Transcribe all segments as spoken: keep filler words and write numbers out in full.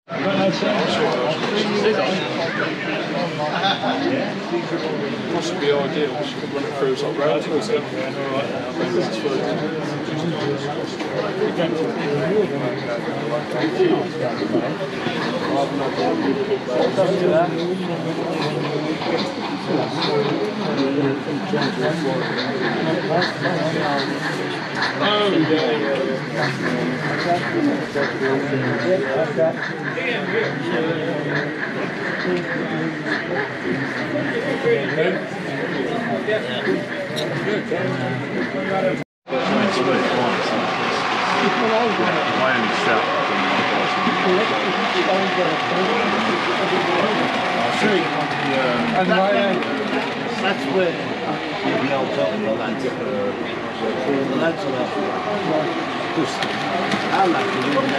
Possibly ideal, she could run it through some road. Oh, yeah, yeah, And that's where the old top of the lads the lads are up. Because our lads are really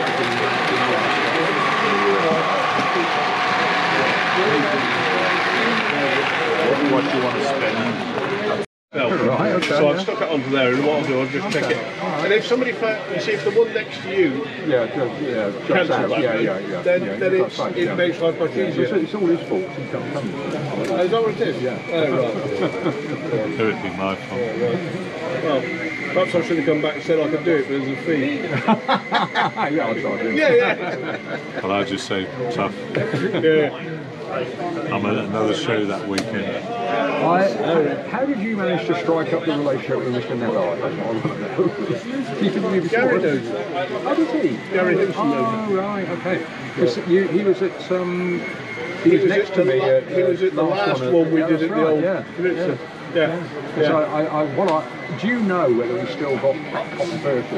what do you want to spend? No. Right, okay, so I've yeah. stuck it onto there, and what I'll do, I'll just check okay. it. Right. And if somebody, you see, if the one next to you, yeah, just, yeah, cancel out. that, yeah, yeah, yeah, then, yeah, then it's, right, it yeah. makes life much yeah. easier. It's, it's all his fault. He can't come. Oh, is that what it is? Yeah. Oh, right. Everything my fault. Yeah, right. Well, perhaps I should have come back and said I could do it, but there's a fee. Yeah, I'll try it. Yeah, yeah. Well, I'll just say tough. Yeah. I'm at another show that weekend. I, uh, how did you manage to strike up the relationship with Mister Neville? That's what I want to know. He didn't even Gary knows. How did he? Gary Himson knows. Oh, right, okay. Because you, he was at, um, he, He was, was next at to the me. la- At, he was at the last one, one we yeah, did at that's the right, old yeah. Peninsula. Yeah. Yeah. So yeah. I, I, what I, do you know whether we still got Cotton Birch?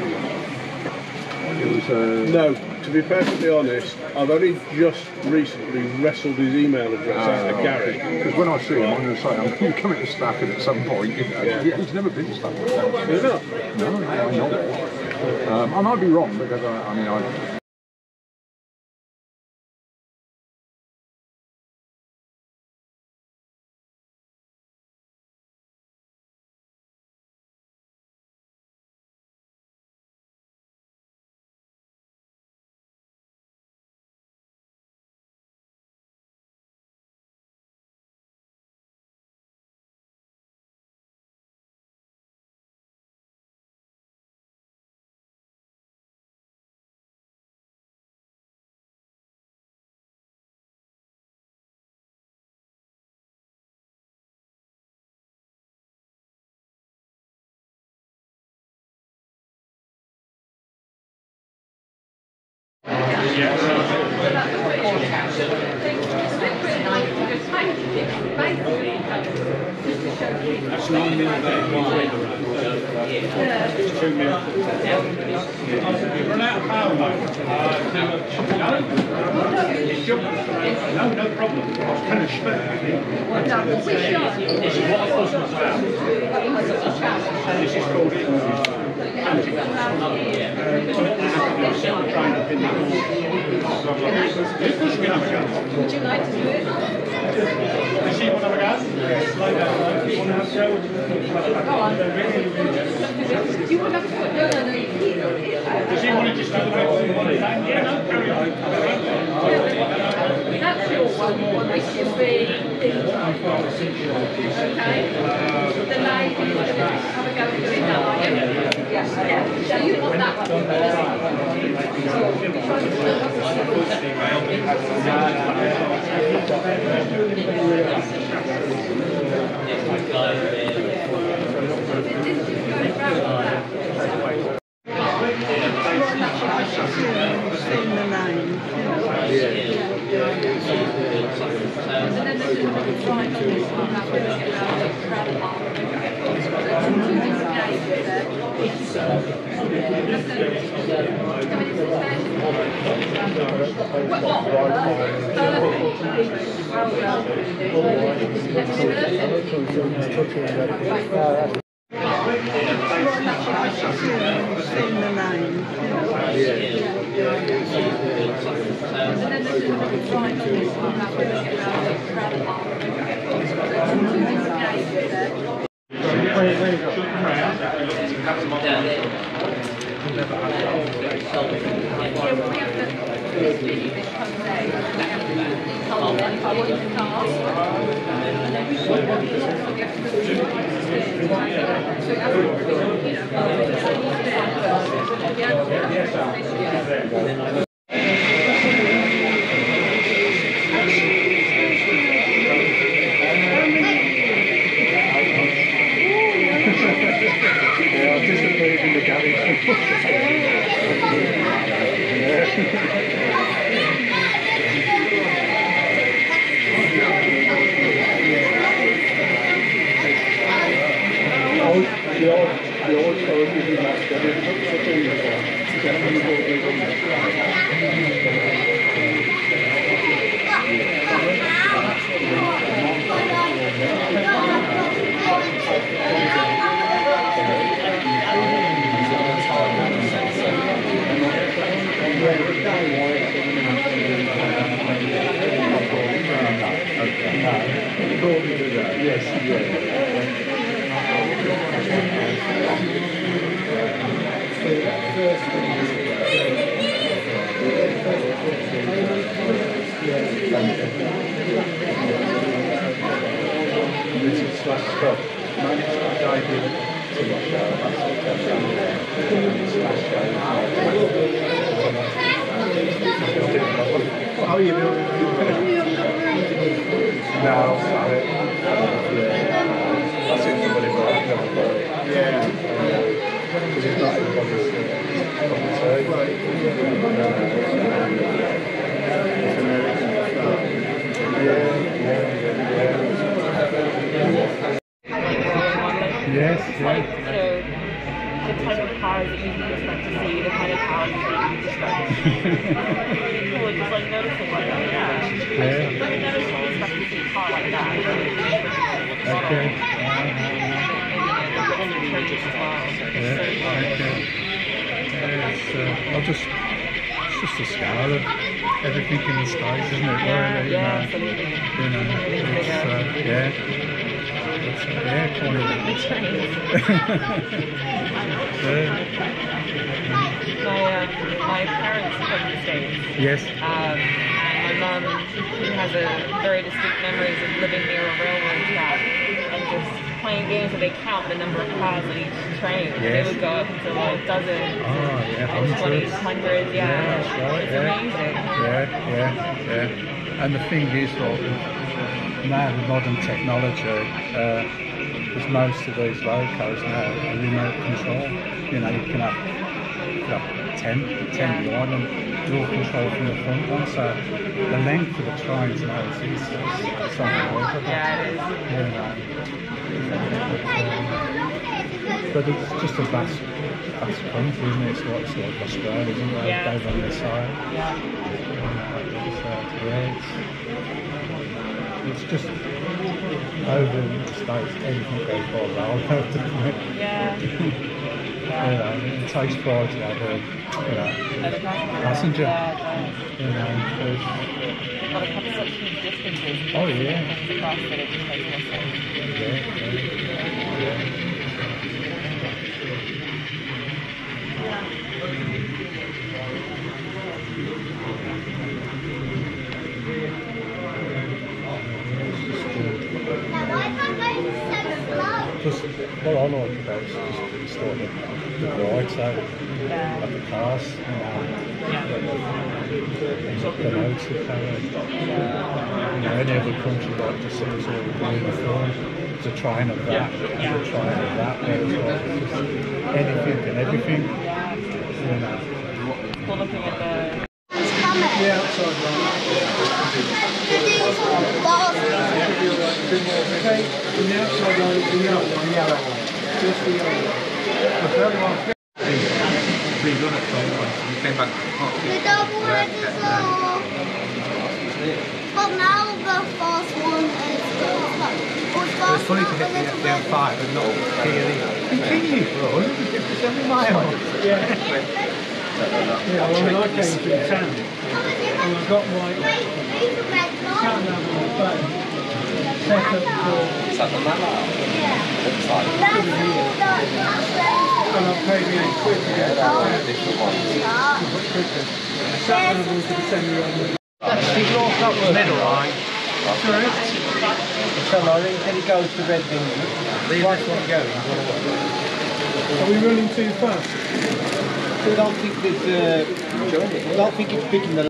It was, uh, No, to be perfectly honest, I've only just recently wrestled his email address uh, out of Gary. Because when I see him, I'm going to say, I'm going to come into Stafford at some point. You know, Yeah. he's never been to Stafford. Is it? No, no, I'm not. Um, I might be wrong because I, I mean, I. That's nine mil there. Two mil. Run out of power, mate. No, no problem. I was kind of spent. This is what I was about. This is called it. Trying to pin that on. Would you like to do it? Does she want to have a go? Yes. Want to have a go? Go on. Do you want to have a go? No, no, no. Does he want to just do the next one? Yeah, no, carry on. That's your one, which will be okay. The lady is going to have a go and do it now, are you? Yes. Yeah. So you want that one? Oh, you know. No, sorry. I seem to believe that. Yeah. Because it's not everybody's cup of tea. It's American stuff. Yeah, yeah, yeah. Yes, yeah. The type of cars that you can expect to see, the kind of cars that you can expect to see. People are just like noticing like that, yeah. Yeah. I just really noticed and expect to see a car like that. Okay. And the churches as well. Yeah, okay. Yeah, it's, uh, I'll just, it's just a scale of everything in the skies, isn't it? Yeah, really, yeah, you know, absolutely. you know, it's, uh, yeah. It's, uh, yeah, quite The trains. yeah. My, um, my parents from the States. Yes. Um, and my mum, she has a very distinct memories of living near a railroad track and just playing games where they count the number of cars on each train. Yes. They would go up to like dozens Oh, yeah, and twenties, hundreds. hundreds, yeah. Yeah, that's right, It's yeah. amazing. Yeah, yeah, yeah. And the thing is, well, now with modern technology, uh, because most of these locos now are remote control. You know, you can have, you can have ten, ten Yeah. behind and dual control from the front one. So the length of the trains now is it's, it's unbelievable. Yeah, it is. You know. But it's just a vast, vast country, isn't it? It's like, it's like Australia, isn't it? Yeah. Over on the side. Yeah. It's, uh, yeah, it's, it's just over in the States, everything goes by railroad, doesn't it? Yeah. You know, it takes pride to have a, you know, Other passenger. Yeah, You know, there's, it does. But it covers such huge distances. oh yeah. Across that it just makes no sense. Yeah, yeah, yeah. Just what I like about it is just the sort of the variety Yeah. of the cars, you know, the notes of colour. You know, any other country like just seems all uniform. There's a train of that, there's a train of that, there's just anything and everything, you know. We're looking at the... Yeah, outside right. Okay, from the outside line, the yellow one, yellow one. Just the yellow one. The very one. We done it for once. We came back. The double register. But now the first one is It's funny to hit the F D M five and not P L E. Continue for one hundred fifty-seven miles. Yeah. Yeah, well, when I came to town, and I got my sat nav on the phone, set up for Is that the map? and I paid me eight quid to get it out. Different ones. Sat nav was going to send me on the Middle line. Sorry? So Laurie, can he goes to Red Bull? Leave this one going. Are we running too fast? I don't think there's, uh, I don't think it's picking the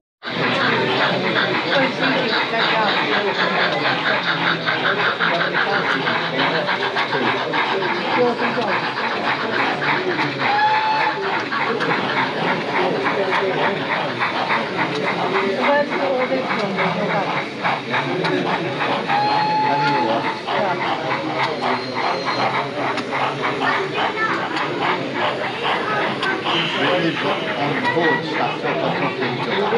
We've got on board stacked up on top of each other.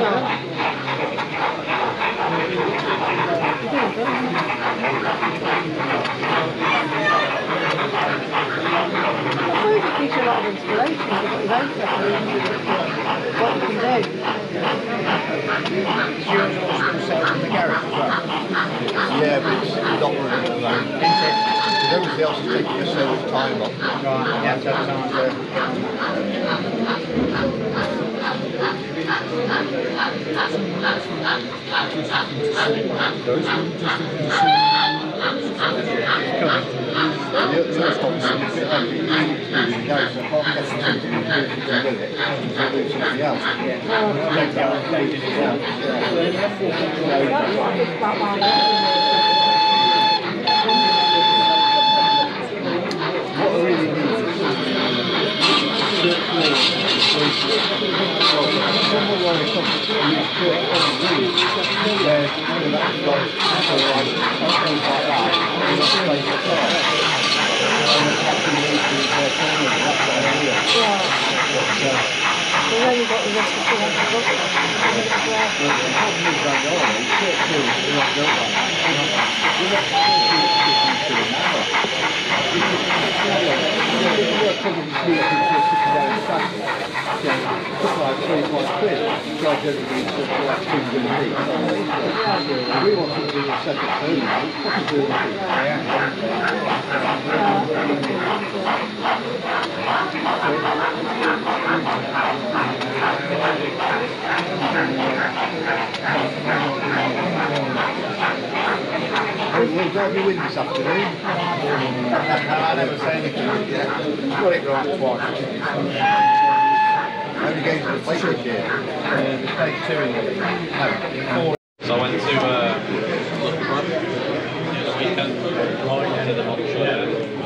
I suppose it gives you a lot of inspiration to what you're interested in, what you can do. Is yours all still sold in the garage as well? Yeah, but it's not running at the moment. Because everything else is taking us so much time up. Right, yeah, so time to We want to do a second home now. We'll drive you in this afternoon. I never say anything. Yeah. Got it right twice. How many games did you play this year? Uh, we played two in the league. No, four. So I went to uh, Little Club the weekend to the model show. Yeah.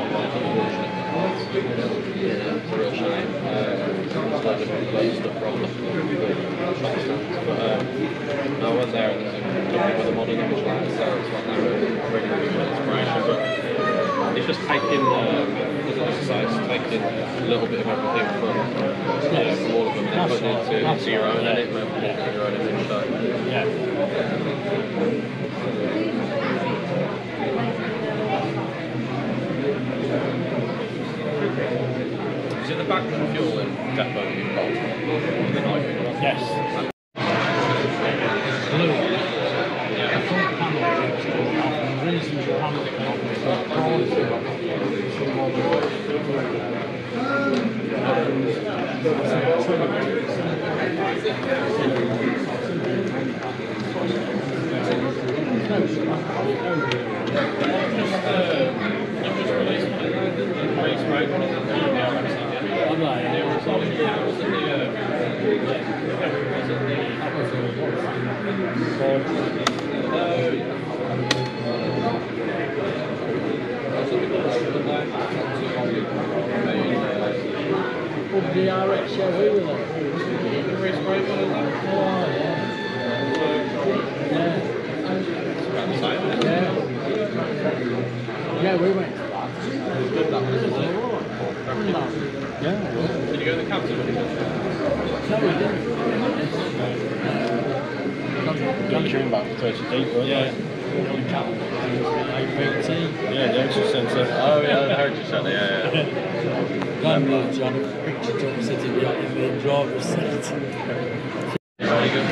It's a real shame. Uh, there's loads of stuff wrong with the shop stands. But uh, no, I went there and there's a company with a modern image light, so it's what they were really, really good inspiration. But it's just taking, uh, as an exercise, taking a little bit of everything from, yeah, from all of them and then putting it into, into your own edit, making your own image. So, yeah. Is it the back fuel and depot you've got? The knife? Yes. Blue. Yeah. The front panel is the reason the panel is not The R X, yeah, we were there. Oh, yeah. Yeah. Yeah, we went to that. Yeah. Did you go to the captain? No, we didn't. Gun tune back thirty deep, weren't Yeah. they? Yeah, the extra centre. Oh yeah, the heritage centre, yeah, yeah. Landlord's on a picture top sitting behind the main driver's seat. Very good.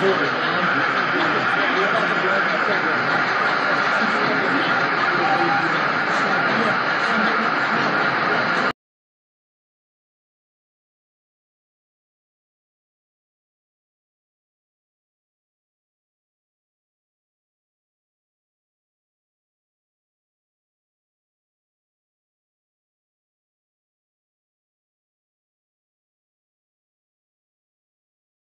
recording.